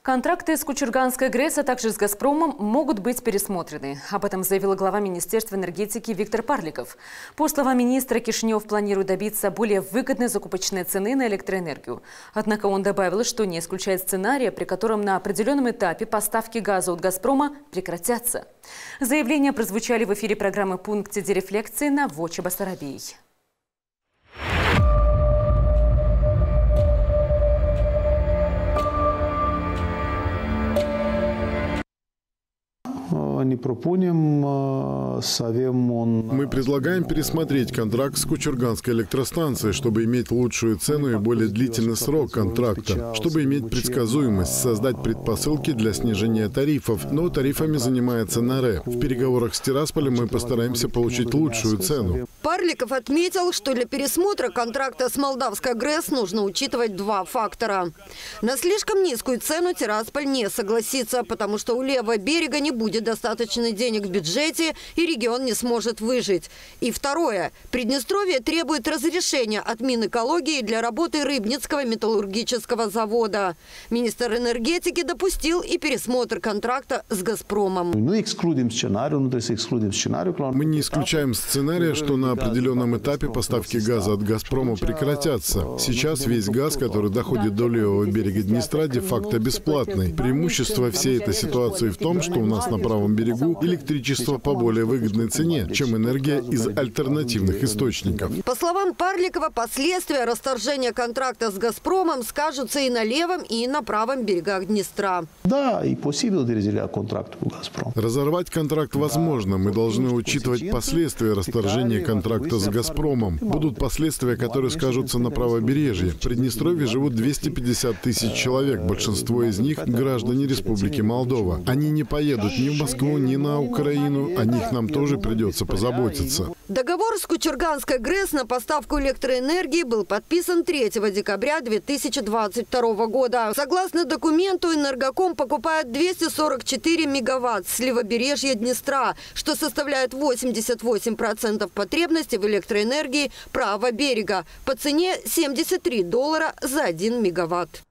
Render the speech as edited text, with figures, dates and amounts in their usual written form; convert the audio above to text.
Контракты с Кучурганской ГРЭС, а также с «Газпромом» могут быть пересмотрены. Об этом заявила глава Министерства энергетики Виктор Парликов. По словам министра, Кишинев планирует добиться более выгодной закупочной цены на электроэнергию. Однако он добавил, что не исключает сценария, при котором на определенном этапе поставки газа от «Газпрома» прекратятся. Заявления прозвучали в эфире программы «Пункте дерефлекции» на Воче Басарабей. Мы предлагаем пересмотреть контракт с Кучурганской электростанцией, чтобы иметь лучшую цену и более длительный срок контракта, чтобы иметь предсказуемость, создать предпосылки для снижения тарифов. Но тарифами занимается НАРЭ. В переговорах с Тирасполем мы постараемся получить лучшую цену. Парликов отметил, что для пересмотра контракта с Молдавской ГРЭС нужно учитывать два фактора. На слишком низкую цену Тирасполь не согласится, потому что у левого берега не будет достаточно денег в бюджете и регион не сможет выжить. И второе. Приднестровье требует разрешения от Минэкологии для работы Рыбницкого металлургического завода. Министр энергетики допустил и пересмотр контракта с «Газпромом». Мы не исключаем сценария, что на определенном этапе поставки газа от «Газпрома» прекратятся. Сейчас весь газ, который доходит до левого берега Днестра, де-факто бесплатный. Преимущество всей этой ситуации в том, что у нас на правом берегу электричество по более выгодной цене, чем энергия из альтернативных источников. По словам Парликова, последствия расторжения контракта с «Газпромом» скажутся и на левом, и на правом берегах Днестра. Да, и possibil de reziliarea contractului cu Газпром. Разорвать контракт возможно. Мы должны учитывать последствия расторжения контракта с «Газпромом». Будут последствия, которые скажутся на правобережье. В Приднестровье живут 250 тысяч человек. Большинство из них – граждане Республики Молдова. Они не поедут ни в Москву, ни на Украину. О них нам тоже придется позаботиться. Договор с Кучурганской ГРЭС на поставку электроэнергии был подписан 3 декабря 2022 года. Согласно документу, Энергоком покупает 244 мегаватт с левобережья Днестра, что составляет 88% потребности в электроэнергии правого берега по цене $73 за 1 мегаватт.